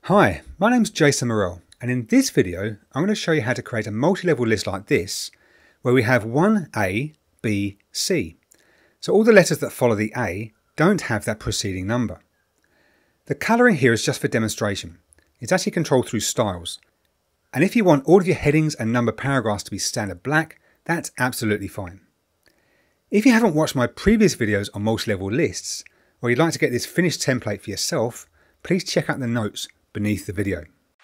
Hi, my name's JasonMorrell, and in this video I'm going to show you how to create a multi-level list like this where we have one A, B, C. So all the letters that follow the A don't have that preceding number. The colouring here is just for demonstration. It's actually controlled through styles. And if you want all of your headings and number paragraphs to be standard black, that's absolutely fine. If you haven't watched my previous videos on multi-level lists, or you'd like to get this finished template for yourself, please check out the notes beneath the video.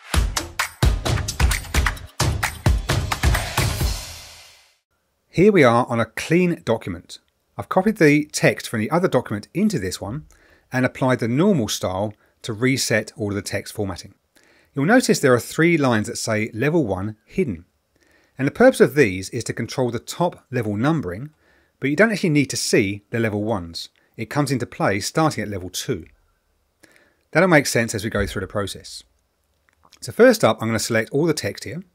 Here we are on a clean document. I've copied the text from the other document into this one and applied the normal style to reset all of the text formatting. You'll notice there are 3 lines that say level 1 hidden. And the purpose of these is to control the top level numbering, but you don't actually need to see the level 1s. It comes into play starting at level 2. That'll make sense as we go through the process. So first up, I'm going to select all the text here.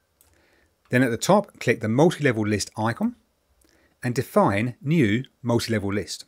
Then at the top, click the multi-level list icon and define new multi-level list.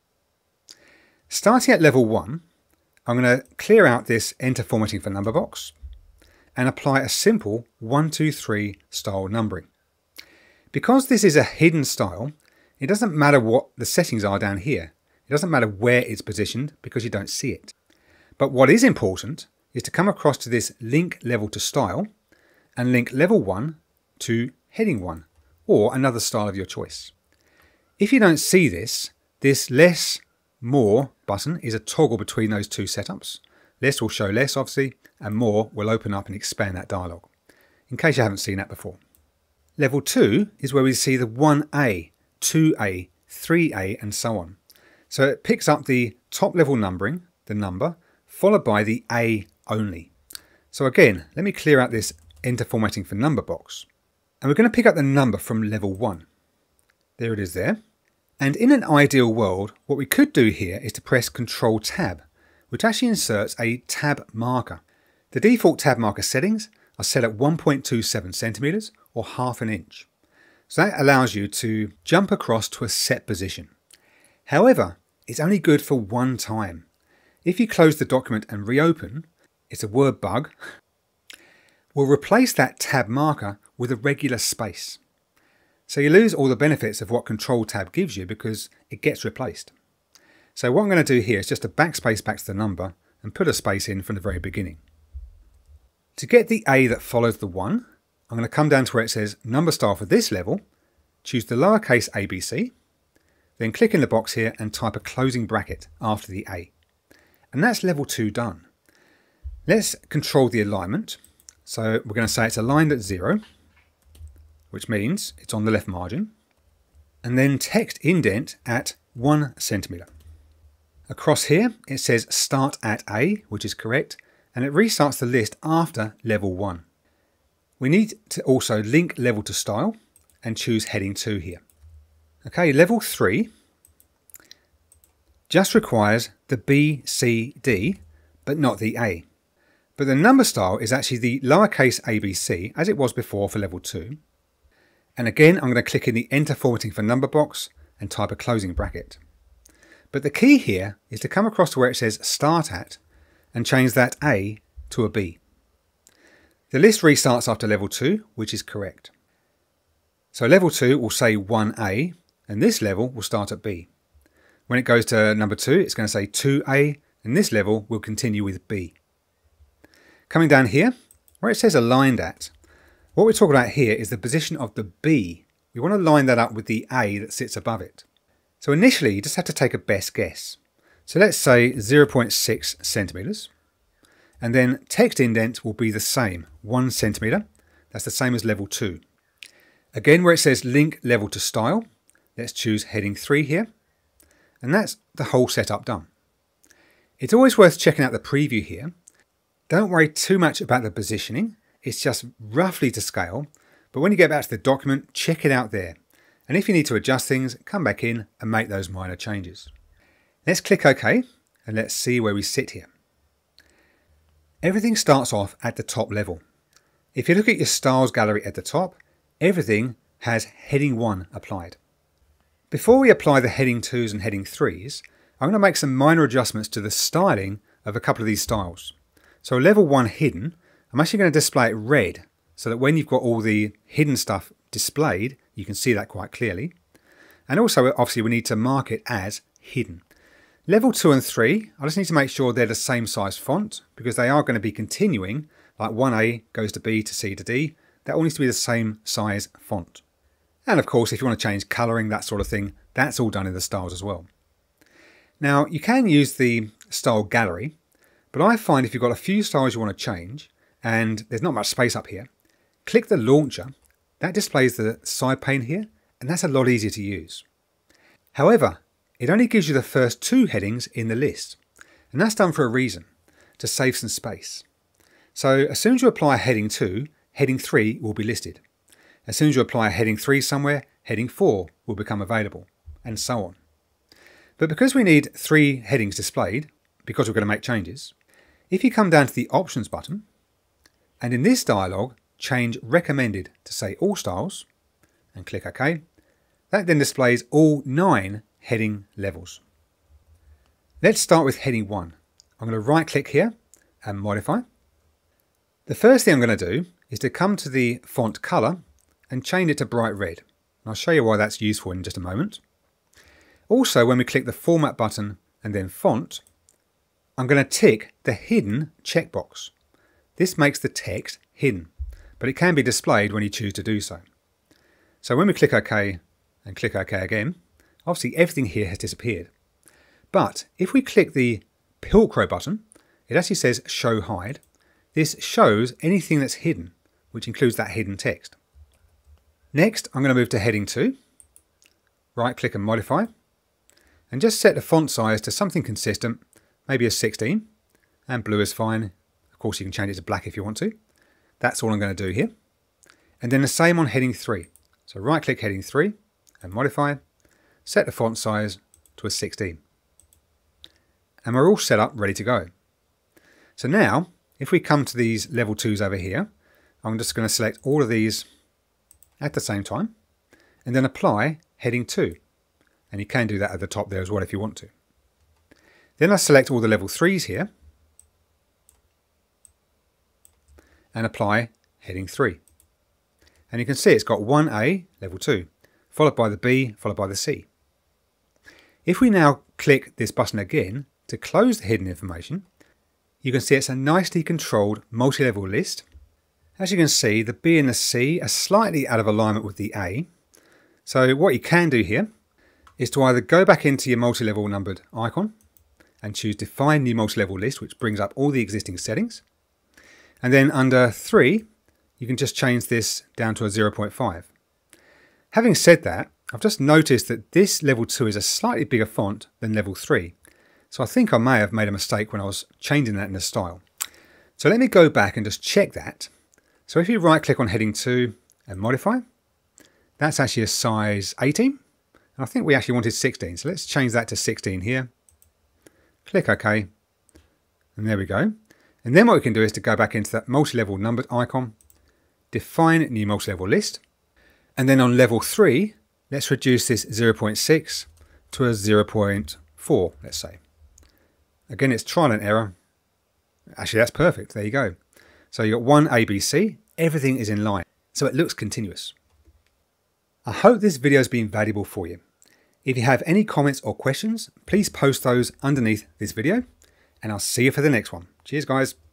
Starting at level 1, I'm going to clear out this enter formatting for number box and apply a simple 1, 2, 3 style numbering. Because this is a hidden style, it doesn't matter what the settings are down here. It doesn't matter where it's positioned because you don't see it. But what is important is to come across to this link level to style and link level 1 to heading 1 or another style of your choice. If you don't see this, this less, more button is a toggle between those two setups. Less will show less obviously, and more will open up and expand that dialog, in case you haven't seen that before. Level 2 is where we see the 1A, 2A, 3A and so on. So it picks up the top level numbering, the number, followed by the A only. So again, let me clear out this enter formatting for number box. And we're going to pick up the number from level 1. There it is there. And in an ideal world, what we could do here is to press Ctrl Tab, which actually inserts a tab marker. The default tab marker settings are set at 1.27 centimeters or half an inch. So that allows you to jump across to a set position. However, it's only good for one time. If you close the document and reopen, it's a word bug, we'll replace that tab marker with a regular space. So you lose all the benefits of what Ctrl Tab gives you because it gets replaced. So what I'm going to do here is just a backspace back to the number and put a space in from the very beginning. To get the A that follows the 1, I'm going to come down to where it says number style for this level, choose the lowercase ABC, then click in the box here and type a closing bracket after the A. And that's level 2 done. Let's control the alignment. So we're going to say it's aligned at 0, which means it's on the left margin. And then text indent at 1 centimeter. Across here, it says start at A, which is correct, and it restarts the list after level 1. We need to also link level to style and choose heading 2 here. Okay, level 3 just requires the B, C, D, but not the A. But the number style is actually the lowercase ABC, as it was before for level 2. And again, I'm going to click in the enter formatting for number box and type a closing bracket. But the key here is to come across to where it says start at and change that A to a B. The list restarts after level 2, which is correct. So level 2 will say 1A, and this level will start at B. When it goes to number 2, it's going to say 2A, and this level will continue with B. Coming down here, where it says aligned at, what we're talking about here is the position of the B. We want to line that up with the A that sits above it. So initially, you just have to take a best guess. So let's say 0.6 centimeters. And then text indent will be the same, 1 centimeter. That's the same as level 2. Again, where it says link level to style, let's choose heading 3 here. And that's the whole setup done. It's always worth checking out the preview here. Don't worry too much about the positioning. It's just roughly to scale. But when you get back to the document, check it out there. And if you need to adjust things, come back in and make those minor changes. Let's click OK and let's see where we sit here. Everything starts off at the top level. If you look at your styles gallery at the top, everything has heading 1 applied. Before we apply the heading 2s and heading 3s, I'm going to make some minor adjustments to the styling of a couple of these styles. So level 1 hidden, I'm actually going to display it red so that when you've got all the hidden stuff displayed, you can see that quite clearly. And also, obviously, we need to mark it as hidden. Level 2 and 3, I just need to make sure they're the same size font because they are going to be continuing, like 1A goes to B to C to D. That all needs to be the same size font. And of course, if you want to change colouring, that sort of thing, that's all done in the styles as well. Now, you can use the style gallery, but I find if you've got a few styles you want to change, and there's not much space up here, click the launcher. That displays the side pane here, and that's a lot easier to use. However, it only gives you the first 2 headings in the list, and that's done for a reason, to save some space. So as soon as you apply a heading 2, heading 3 will be listed. As soon as you apply a heading 3 somewhere, heading 4 will become available, and so on. But because we need 3 headings displayed, because we're going to make changes, if you come down to the Options button, and in this dialog, change Recommended to say All Styles, and click OK, that then displays all 9 heading levels. Let's start with heading 1. I'm going to right click here and modify. The first thing I'm going to do is to come to the font colour and change it to bright red. And I'll show you why that's useful in just a moment. Also, when we click the Format button and then Font, I'm going to tick the Hidden checkbox. This makes the text hidden, but it can be displayed when you choose to do so. So when we click OK and click OK again, obviously everything here has disappeared. But if we click the Pilcrow button, it actually says Show Hide. This shows anything that's hidden, which includes that hidden text. Next, I'm going to move to heading 2, right click and modify, and just set the font size to something consistent, maybe a 16, and blue is fine. Of course, you can change it to black if you want to. That's all I'm going to do here. And then the same on heading 3. So right click heading 3 and modify, set the font size to a 16. And we're all set up, ready to go. So now, if we come to these level 2s over here, I'm just going to select all of these at the same time, and then apply heading 2. And you can do that at the top there as well if you want to. Then I select all the level 3s here, and apply heading 3. And you can see it's got 1A, level 2, followed by the B, followed by the C. If we now click this button again to close the hidden information, you can see it's a nicely controlled multi-level list. As you can see, the B and the C are slightly out of alignment with the A. So what you can do here is to either go back into your multi-level numbered icon and choose Define New Multi-Level List, which brings up all the existing settings. And then under 3, you can just change this down to a 0.5. Having said that, I've just noticed that this level 2 is a slightly bigger font than level 3. So I think I may have made a mistake when I was changing that in the style. So let me go back and just check that. So if you right click on heading 2 and modify, that's actually a size 18. And I think we actually wanted 16. So let's change that to 16 here. Click OK. And there we go. And then what we can do is to go back into that multi-level numbered icon, define new multi-level list. And then on level 3, let's reduce this 0.6 to a 0.4, let's say. Again, it's trial and error. Actually, that's perfect. There you go. So you've got 1 ABC. Everything is in line. So it looks continuous. I hope this video has been valuable for you. If you have any comments or questions, please post those underneath this video. And I'll see you for the next one. Cheers, guys.